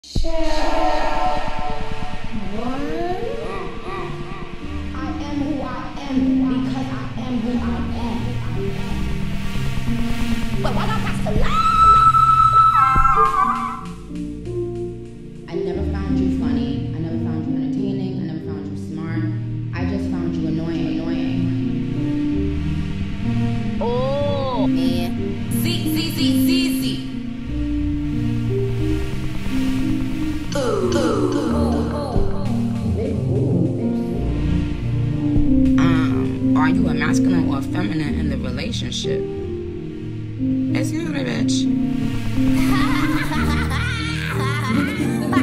But why not pass the line? I never found you funny. I never found you entertaining. I never found you smart. I just found you annoying. Oh, man. Z. Are you a masculine or feminine in the relationship? Excuse me, bitch.